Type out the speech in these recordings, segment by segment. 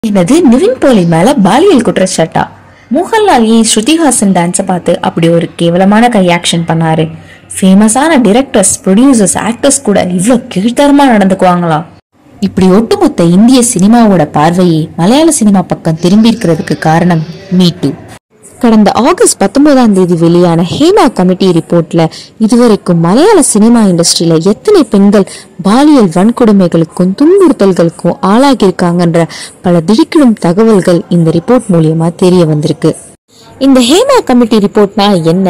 என்னது நிவின் போலி மேல பாலியல் குற்றச்சாட்டா? மோகன்லால் ஏன் ஸ்ருதிஹாசன் டான்ஸை பார்த்து அப்படி ஒரு கேவலமான ரியாக்ஷன் பண்ணாரு? ஃபேமஸான டிரெக்டர்ஸ், ப்ரொடியூசர்ஸ், ஆக்டர்ஸ் கூட இவ்வளோ கீழ்த்தரமா நடந்துக்குவாங்களா? இப்படி ஒட்டுமொத்த இந்திய சினிமாவோட பார்வையை மலையாள சினிமா பக்கம் திரும்பி இருக்கிறதுக்கு காரணம் மீ டூ. கடந்த ஆகஸ்ட் 19 வெளியான ஹேமா கமிட்டி ரிப்போர்ட்ல இதுவரைக்கும் மலையாள சினிமா இண்டஸ்ட்ரியில எத்தனை பெண்கள் பாலியல் வன்கொடுமைகளுக்கும் துன்புறுத்தல்களுக்கும் ஆளாகியிருக்காங்கன்ற பல திடுக்கிடும் தகவல்கள் இந்த ரிப்போர்ட் மூலியமா தெரிய வந்திருக்கு. இந்த ஹேமா கமிட்டி ரிப்போர்ட்னா என்ன?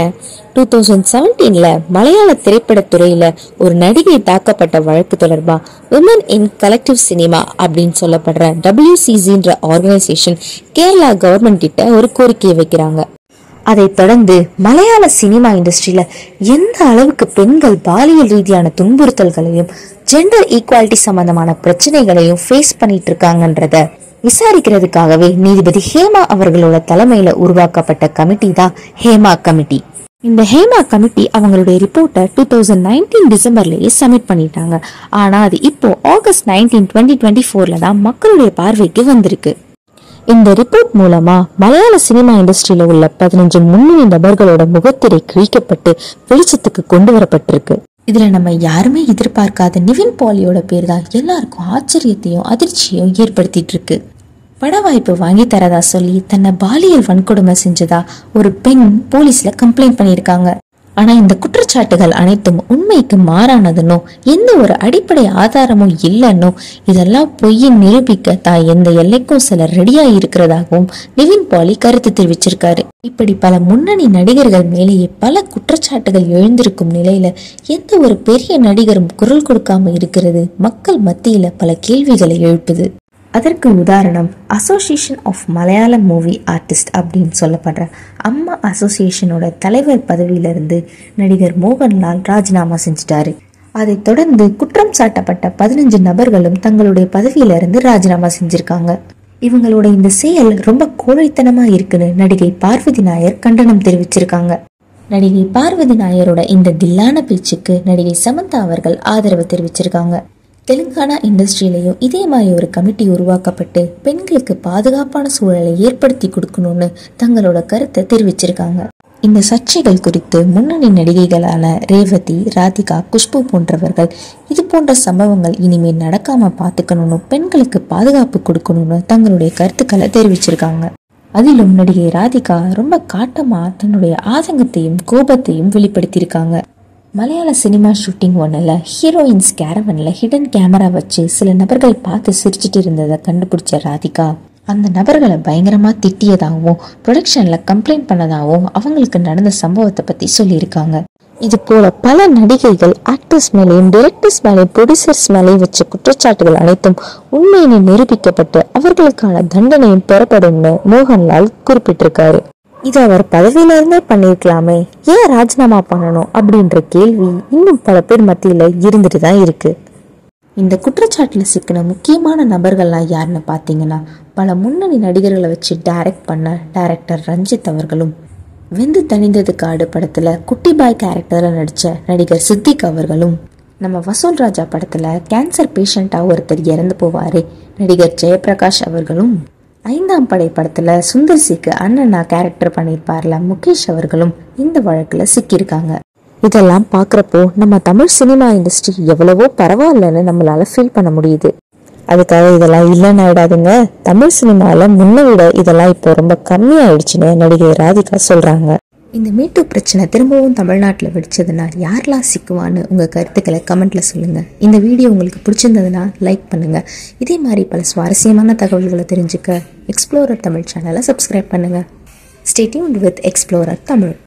2017 மலையாள திரைப்படத்துறையில ஒரு நடிகை தாக்கப்பட்ட வழக்கு தொடர்பா விமன் இன் கலெக்டிவ் சினிமா அப்படின்னு சொல்லப்படுற WCCன்ற ஆர்கனைசேஷன் கேரளா கவர்மெண்ட் கிட்ட ஒரு கோரிக்கையை வைக்கிறாங்க. அதை தொடர்ந்து மலையாள சினிமா இண்டஸ்ட்ரியில எந்த அளவுக்கு பெண்கள் பாலியல் ரீதியான துன்புறுத்தல்களையும் ஜெண்டர் ஈக்குவாலிட்டி சம்பந்தமான பிரச்சனைகளையும் ஃபேஸ் பண்ணிட்டு இருக்காங்கன்றத விசாரிக்கிறதுக்காகவே நீதிபதி ஹேமா அவர்களோட தலைமையில உருவாக்கப்பட்ட கமிட்டி தான் ஹேமா கமிட்டி. இந்த ஹேமா கமிட்டி அவங்களுடைய ரிப்போர்ட்டை 2019 டிசம்பர்லயே சப்மிட் பண்ணிட்டாங்க. ஆனா அது இப்போ ஆகஸ்ட் 19, 2024 தான் மக்களுடைய பார்வைக்கு வந்திருக்கு. இந்த ரிப்போர்ட் மூலமா மலையாள சினிமா இண்டஸ்ட்ரியில உள்ள 15 முன்னணி நபர்களோட முகத்திரை கிழிக்கப்பட்டு வெளிச்சத்துக்கு கொண்டு வரப்பட்டிருக்கு. இதுல நம்ம யாருமே எதிர்பார்க்காத நிவின் பாலியோட பேர் தான் எல்லாருக்கும் ஆச்சரியத்தையும் அதிர்ச்சியையும் ஏற்படுத்திட்டு இருக்கு. பட வாய்ப்பு வாங்கி தரதா சொல்லி தன்னை பாலியல் வன்கொடுமை செஞ்சதா ஒரு பெண் போலீஸ்ல கம்ப்ளைண்ட் பண்ணியிருக்காங்க. ஆனா இந்த குற்றச்சாட்டுகள் அனைத்தும் உண்மைக்கு மாறானதுன்னோ எந்த ஒரு அடிப்படை ஆதாரமும் இல்லைன்னோ இதெல்லாம் பொய்யின் நிரூபிக்க தான் எந்த எல்லைக்கும் சிலர் ரெடியா இருக்கிறதாகவும் நிவின் பாலி கருத்து தெரிவிச்சிருக்காரு. இப்படி பல முன்னணி நடிகர்கள் மேலேயே பல குற்றச்சாட்டுகள் எழுந்திருக்கும் நிலையில எந்த ஒரு பெரிய நடிகரும் குரல் கொடுக்காம இருக்கிறது மக்கள் மத்தியில பல கேள்விகளை எழுப்புது. அதற்கு உதாரணம் association of Malayalam movie artist அப்படின்னு சொல்லப்படுற அம்மா அசோசியேஷனோட தலைவர் பதவியிலிருந்து நடிகர் மோகன்லால் ராஜினாமா செஞ்சிட்டாரு. அதை தொடர்ந்து குற்றம் சாட்டப்பட்ட 15 நபர்களும் தங்களுடைய பதவியிலிருந்து ராஜினாமா செஞ்சிருக்காங்க. இவங்களோட இந்த செயல் ரொம்ப கோழைத்தனமா இருக்குன்னு நடிகை பார்வதி நாயர் கண்டனம் தெரிவிச்சிருக்காங்க. நடிகை பார்வதி நாயரோட இந்த தில்லான பேச்சுக்கு நடிகை சமந்தா அவர்கள் ஆதரவு தெரிவிச்சிருக்காங்க. தெலுங்கானா இண்டஸ்ட்ரியிலையும் இதே மாதிரி ஒரு கமிட்டி உருவாக்கப்பட்டு பெண்களுக்கு பாதுகாப்பான சூழலை ஏற்படுத்தி கொடுக்கணும்னு தங்களோட கருத்தை தெரிவிச்சிருக்காங்க. இந்த சர்ச்சைகள் குறித்து முன்னணி நடிகைகளான ரேவதி, ராதிகா, குஷ்பு போன்றவர்கள் இது போன்ற சம்பவங்கள் இனிமேல் நடக்காம பார்த்துக்கணும்னு பெண்களுக்கு பாதுகாப்பு கொடுக்கணும்னு தங்களுடைய கருத்துக்களை தெரிவிச்சிருக்காங்க. அதிலும் நடிகை ராதிகா ரொம்ப காட்டமா தன்னுடைய ஆதங்கத்தையும் கோபத்தையும் வெளிப்படுத்தியிருக்காங்க. மலையாள சினிமா ஷூட்டிங் ஒன்றில் ஹீரோயின்ஸ் கேரவனில் ஹிடன் கேமரா வச்சு சில நபர்கள் பார்த்து சிரிச்சிட்டு இருந்ததை கண்டுபிடிச்ச ராதிகா அந்த நபர்களை பயங்கரமாக திட்டியதாகவும் ப்ரொடக்ஷனில் கம்ப்ளைண்ட் பண்ணதாகவும் அவங்களுக்கு நடந்த சம்பவத்தை பற்றி சொல்லியிருக்காங்க. இது போல பல நடிகைகள் ஆக்டர்ஸ் மேலேயும் டைரக்டர்ஸ் மேலேயும் ப்ரொடியூசர்ஸ் மேலேயும் வச்ச குற்றச்சாட்டுகள் அனைத்தும் உண்மையினை நிரூபிக்கப்பட்டு அவர்களுக்கான தண்டனையும் பெறப்படும்னு மோகன்லால் குறிப்பிட்டிருக்காரு. இது அவர் பதவியில இருந்தே பண்ணிருக்கலாமே, ஏன் ராஜினாமா பண்ணணும் அப்படின்ற கேள்வி இன்னும் பல பேர் மத்தியில இருந்துட்டு தான் இருக்கு. இந்த குற்றச்சாட்டுல சிக்கின முக்கியமான நபர்கள்லாம் யாருன்னு பாத்தீங்கன்னா பல முன்னணி நடிகர்களை வச்சு டைரக்ட் பண்ண டைரக்டர் ரஞ்சித் அவர்களும், வெந்து தணிந்தது காடு படத்துல குட்டி பாய் கேரக்டர்ல நடிச்ச நடிகர் சித்திக் அவர்களும், நம்ம வசூல் ராஜா படத்துல கேன்சர் பேஷண்டா ஒருத்தர் இறந்து போவாரு நடிகர் ஜெயபிரகாஷ் அவர்களும், 5ஆம் படை படத்துல சுந்தர்சிக்கு அண்ணனா கேரக்டர் பண்ணியிருப்பார்ல முகேஷ் அவர்களும் இந்த வழக்குல சிக்கியிருக்காங்க. இதெல்லாம் பாக்குறப்போ நம்ம தமிழ் சினிமா இண்டஸ்ட்ரி எவ்வளவோ பரவாயில்லன்னு நம்மளால ஃபீல் பண்ண முடியுது. அதுக்காக இதெல்லாம் இல்லைன்னு ஆயிடாதுங்க. தமிழ் சினிமால முன்ன விட இதெல்லாம் இப்போ ரொம்ப கம்மியாயிடுச்சுன்னு நடிகை ராதிகா சொல்றாங்க. இந்த மீட்டு பிரச்சனை திரும்பவும் தமிழ்நாட்டில் வெடிச்சதுன்னா யாரெல்லாம் சிக்குவான்னு உங்கள் கருத்துக்களை கமெண்ட்ல சொல்லுங்கள். இந்த வீடியோ உங்களுக்கு பிடிச்சிருந்ததுன்னா லைக் பண்ணுங்கள். இதே மாதிரி பல சுவாரஸ்யமான தகவல்களை தெரிஞ்சுக்க எக்ஸ்ப்ளோரர் தமிழ் சேனலை சப்ஸ்கிரைப் பண்ணுங்கள். Stay tuned with explorer Tamil.